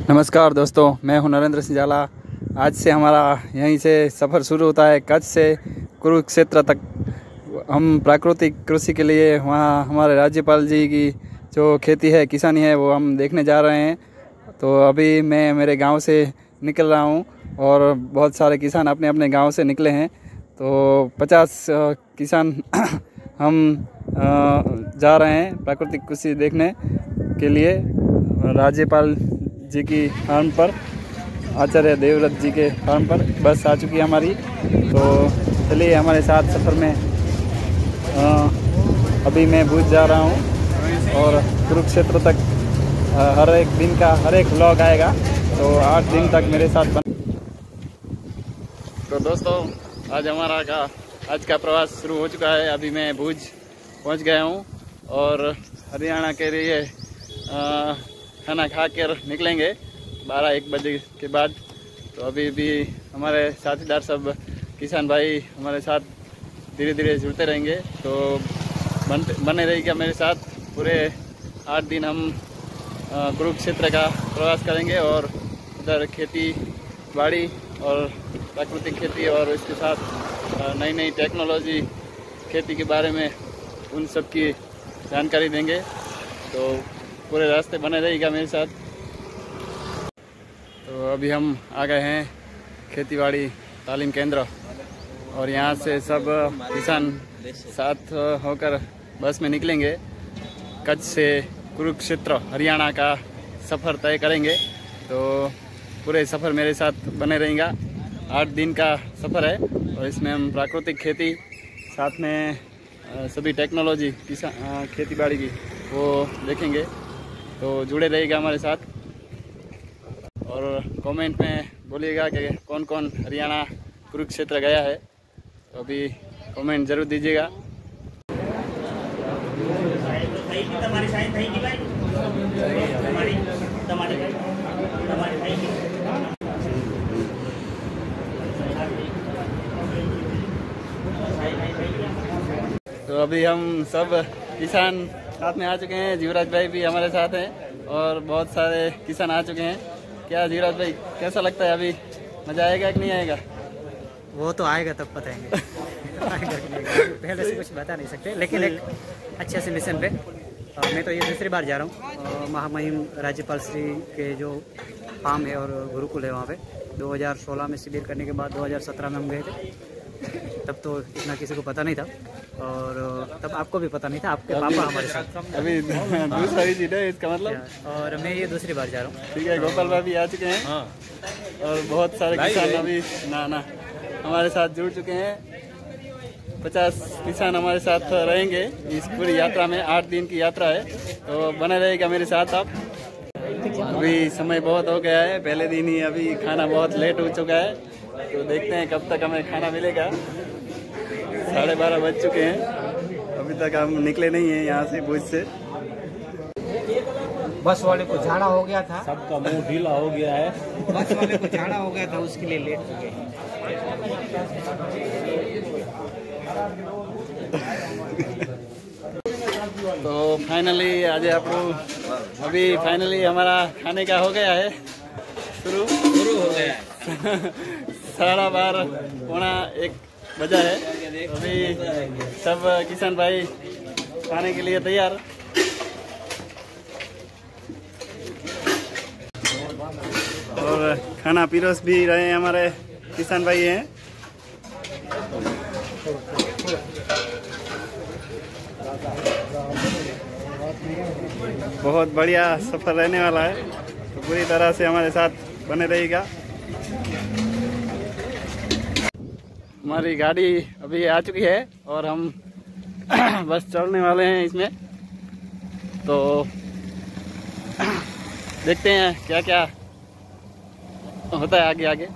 नमस्कार दोस्तों, मैं हूं नरेंद्र सिंह जाला। आज से हमारा यहीं से सफ़र शुरू होता है कच्छ से कुरुक्षेत्र तक। हम प्राकृतिक कृषि के लिए वहाँ हमारे राज्यपाल जी की जो खेती है, किसानी है, वो हम देखने जा रहे हैं। तो अभी मैं मेरे गांव से निकल रहा हूं और बहुत सारे किसान अपने अपने गांव से निकले हैं। तो 50 किसान हम जा रहे हैं प्राकृतिक कृषि देखने के लिए राज्यपाल जी की फार्म पर, आचार्य देवव्रत जी के फार्म पर बस आ चुकी है हमारी। तो चलिए हमारे साथ सफ़र में। अभी मैं भुज जा रहा हूँ और कुरुक्षेत्र तक हर एक दिन का हर एक व्लॉग आएगा। तो 8 दिन तक मेरे साथ बन। तो दोस्तों, आज का प्रवास शुरू हो चुका है। अभी मैं भुज पहुँच गया हूँ और हरियाणा के लिए खाना खा कर निकलेंगे 12-1 बजे के बाद। तो अभी भी हमारे साथीदार सब किसान भाई हमारे साथ धीरे धीरे जुड़ते रहेंगे। तो बने रहिएगा मेरे साथ। पूरे 8 दिन हम कुरुक्षेत्र का प्रवास करेंगे और उधर खेती बाड़ी और प्राकृतिक खेती और इसके साथ नई नई टेक्नोलॉजी खेती के बारे में उन सब की जानकारी देंगे। तो पूरे रास्ते बने रहेगा मेरे साथ। तो अभी हम आ गए हैं खेतीबाड़ी तालीम केंद्र और यहाँ से सब किसान साथ होकर बस में निकलेंगे। कच्छ से कुरुक्षेत्र हरियाणा का सफ़र तय करेंगे। तो पूरे सफ़र मेरे साथ बने रहेगा। 8 दिन का सफ़र है और इसमें हम प्राकृतिक खेती साथ में सभी टेक्नोलॉजी खेतीबाड़ी की वो देखेंगे। तो जुड़े रहिएगा हमारे साथ और कमेंट में बोलिएगा कि कौन कौन हरियाणा कुरुक्षेत्र गया है। तो अभी कमेंट ज़रूर दीजिएगा। तो अभी हम सब किसान साथ में आ चुके हैं। जीवराज भाई भी हमारे साथ हैं और बहुत सारे किसान आ चुके हैं। क्या जीवराज भाई, कैसा लगता है? अभी मज़ा आएगा कि नहीं आएगा? वो तो आएगा तब बताएंगे। पहले से कुछ बता नहीं सकते, लेकिन एक अच्छे से मिशन पे मैं तो ये दूसरी बार जा रहा हूँ। महामहिम राज्यपाल श्री के जो फार्म है और गुरुकुल है वहाँ पे 2016 में शिविर करने के बाद 2017 में हम गए थे। तब तो इतना किसी को पता नहीं था और तब आपको भी पता नहीं था, आपके पापा हमारे साथ। अभी दूसरा ही चीज़ है इसका मतलब। और मैं ये दूसरी बार जा रहा हूँ। ठीक है, गोपाल भाई भी आ चुके हैं। हाँ। और बहुत सारे किसान अभी ना हमारे साथ जुड़ चुके हैं। 50 किसान हमारे साथ रहेंगे इस पूरी यात्रा में। 8 दिन की यात्रा है, तो बने रहेगा मेरे साथ आप। अभी समय बहुत हो गया है, पहले दिन ही अभी खाना बहुत लेट हो चुका है। तो देखते हैं कब तक हमें खाना मिलेगा। 12:30 बज चुके हैं, अभी तक हम निकले नहीं हैं यहाँ से, भुज से। बस वाले को झाड़ा हो गया था, सबका मुंह ढीला हो गया है। बस वाले को झाड़ा हो गया था, उसके लिए लेट हो गए। तो फाइनली आज अभी फाइनली हमारा खाने का हो गया है, शुरू हो गया है। 12:30-1 बजा है। अभी सब किसान भाई खाने के लिए तैयार। और खाना पिरोस भी रहे हैं हमारे किसान भाई हैं। बहुत बढ़िया सफ़र रहने वाला है, तो पूरी तरह से हमारे साथ बने रहेगा। हमारी गाड़ी अभी आ चुकी है और हम बस चढ़ने वाले हैं इसमें। तो देखते हैं क्या क्या होता है आगे।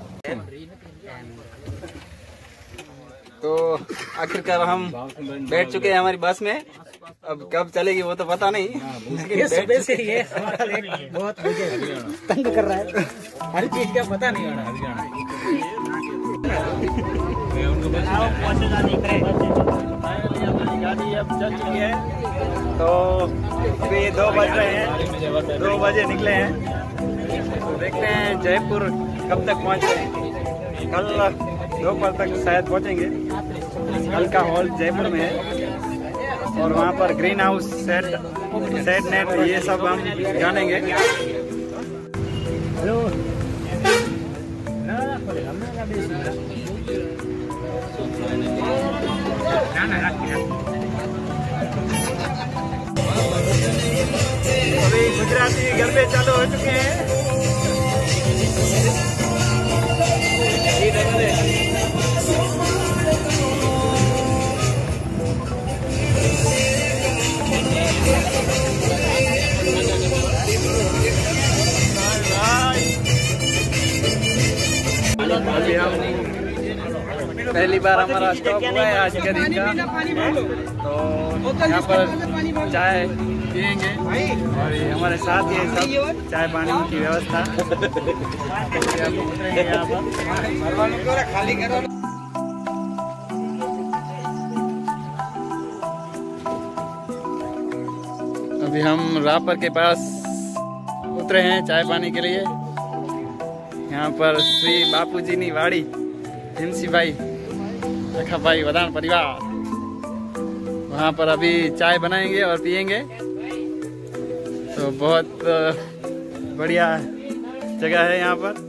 तो आखिरकार हम बैठ चुके हैं हमारी बस में। अब कब चलेगी वो तो पता नहीं, लेकिन सुबह से ये बहुत मुझे तंग कर रहा है। हर चीज का पता नहीं हो रहा। गाड़ी अब चल चुकी है। तो अभी 2 बज रहे हैं, 2 बजे निकले हैं। तो देखते हैं जयपुर कब तक पहुँचते हैं। कल दोपहर तक शायद पहुँचेंगे। कल का हॉल जयपुर में है और वहाँ पर ग्रीन हाउस सेट नेट ये सब हम जानेंगे। अभी गुजराती गरबे चालू हो चुके हैं। अभी हम पहली बार हमारा स्टॉप हुआ है आज का दिन का, तो यहाँ पर चाय पियेंगे और ये हमारे साथ ये सब चाय पानी की व्यवस्था। यहाँ पर अभी हम रापर के पास उतरे हैं चाय पानी के लिए। यहाँ पर श्री बापूजी नी वाड़ी हिमसी भाई अखा भाई वदान परिवार, वहाँ पर अभी चाय बनाएंगे और पियेंगे। तो बहुत बढ़िया जगह है यहाँ पर।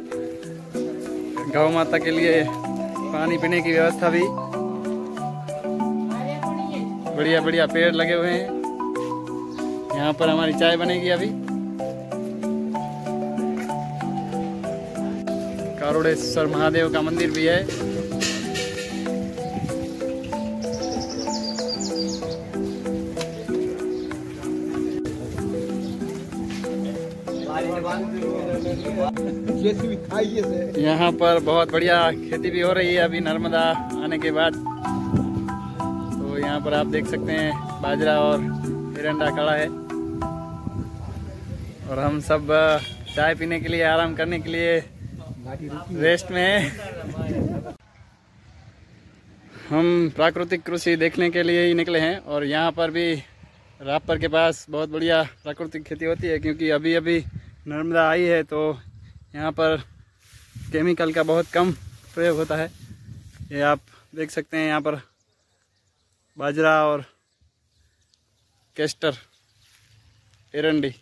गौ माता के लिए पानी पीने की व्यवस्था भी, बढ़िया बढ़िया पेड़ लगे हुए हैं। यहाँ पर हमारी चाय बनेगी अभी। कारोड़ेश्वर महादेव का मंदिर भी है। यहाँ पर बहुत बढ़िया खेती भी हो रही है अभी नर्मदा आने के बाद। तो यहाँ पर आप देख सकते हैं बाजरा और एरंडा खड़ा है और हम सब चाय पीने के लिए, आराम करने के लिए रेस्ट में है। हम प्राकृतिक कृषि देखने के लिए ही निकले हैं और यहाँ पर भी रापर के पास बहुत बढ़िया प्राकृतिक खेती होती है, क्योंकि अभी अभी नर्मदा आई है तो यहाँ पर केमिकल का बहुत कम प्रयोग होता है। ये आप देख सकते हैं यहाँ पर बाजरा और केस्टर एरंडी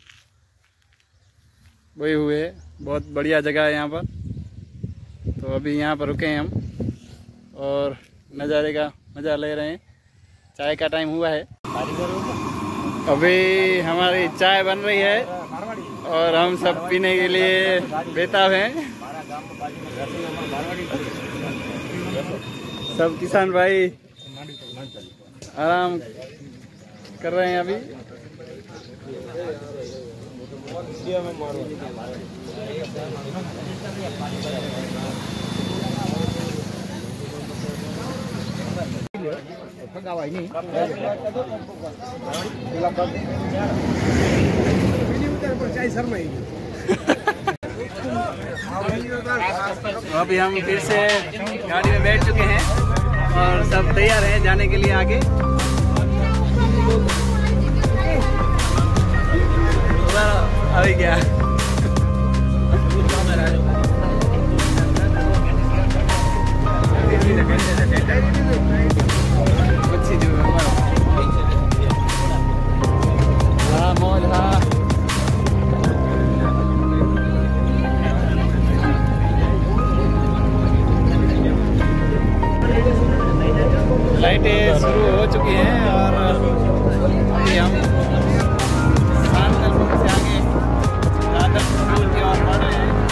बोए हुए है। बहुत बढ़िया जगह है यहाँ पर। तो अभी यहाँ पर रुके हैं हम और नज़ारे का मज़ा ले रहे हैं। चाय का टाइम हुआ है, अभी हमारी चाय बन रही है और हम सब पीने के लिए बेताब हैं। सब किसान भाई आराम कर रहे हैं अभी। अभी हम फिर से गाड़ी में बैठ चुके हैं और सब तैयार हैं जाने के लिए आगे। अभी क्या लाइटें शुरू हो चुकी हैं और अभी हम सांतलपुर से आगे राधनपुर की ओर बढ़ रहे हैं।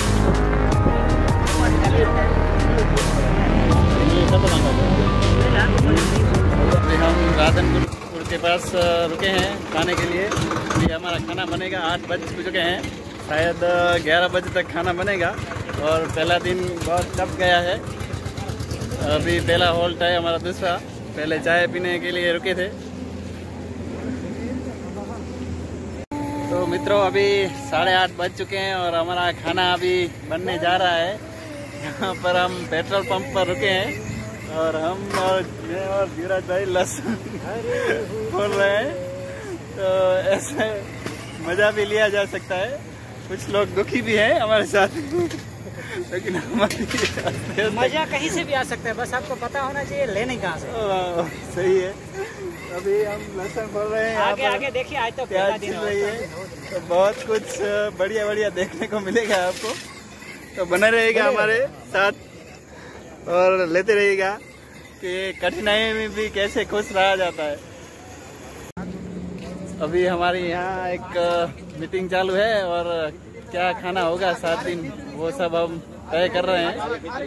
अभी हम राधनपुर के पास रुके हैं खाने के लिए। अभी हमारा खाना बनेगा, 8 बज चुके हैं, शायद 11 बजे तक खाना बनेगा। और पहला दिन बहुत टफ गया है। अभी पहला हॉल्ट है हमारा दूसरा, पहले चाय पीने के लिए रुके थे। तो मित्रों अभी 8:30 बज चुके हैं और हमारा खाना अभी बनने जा रहा है। यहाँ पर हम पेट्रोल पंप पर रुके हैं और हम और मैं और धीरज भाई लहसुन खोल रहे हैं। तो ऐसे मज़ा भी लिया जा सकता है। कुछ लोग दुखी भी हैं हमारे साथ लेकिन हमारी मजा कहीं से भी आ सकता है, बस आपको पता होना चाहिए लेने कहाँ से। सही है। अभी हम लहसुन बोल रहे हैं, आगे आगे देखिए, आज तो प्याज छिल रही है, तो बहुत कुछ बढ़िया बढ़िया देखने को मिलेगा आपको, तो बने रहेगा हमारे साथ और लेते रहिएगा कि कठिनाई में भी कैसे खुश रहा जाता है। अभी हमारी यहाँ एक मीटिंग चालू है और क्या खाना होगा 7 दिन वो सब हम तय कर रहे हैं।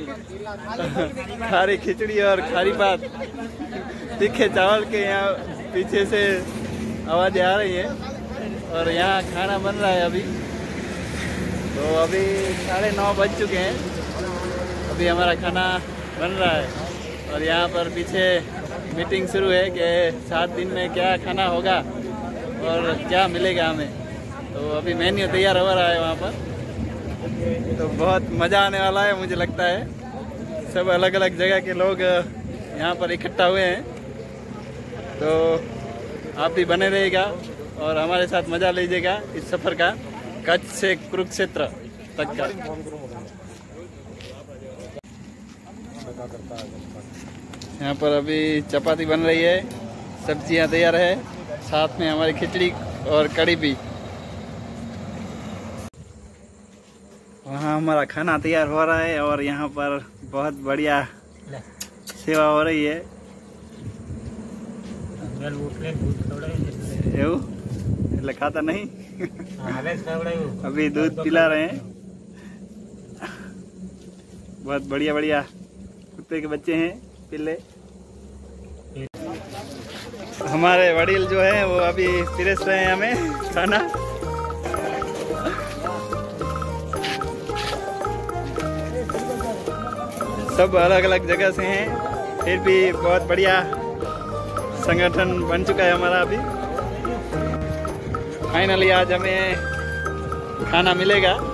खारी खिचड़ी और खारी भात, तीखे चावल के यहाँ पीछे से आवाज़ें आ रही है और यहाँ खाना बन रहा है अभी। तो अभी 9:30 बज चुके हैं, अभी हमारा खाना बन रहा है और यहाँ पर पीछे मीटिंग शुरू है कि 7 दिन में क्या खाना होगा और क्या मिलेगा हमें। तो अभी मेन्यू तैयार हो रहा है वहाँ पर, तो बहुत मज़ा आने वाला है मुझे लगता है। सब अलग अलग जगह के लोग यहाँ पर इकट्ठा हुए हैं, तो आप भी बने रहिएगा और हमारे साथ मज़ा लीजिएगा इस सफ़र का, कच्छ से कुरुक्षेत्र तक का। यहाँ पर अभी चपाती बन रही है, सब्जियाँ तैयार है, साथ में हमारी खिचड़ी और कड़ी भी। वहाँ हमारा खाना तैयार हो रहा है और यहाँ पर बहुत बढ़िया सेवा हो रही है। खाता नहीं अभी दूध पिला रहे हैं, बहुत बढ़िया बढ़िया कुत्ते के बच्चे हैं पिल्ले। हमारे वडील जो है वो अभी पिरस रहे हैं हमें खाना। सब अलग अलग जगह से हैं, फिर भी बहुत बढ़िया संगठन बन चुका है हमारा। अभी फाइनली आज हमें खाना मिलेगा।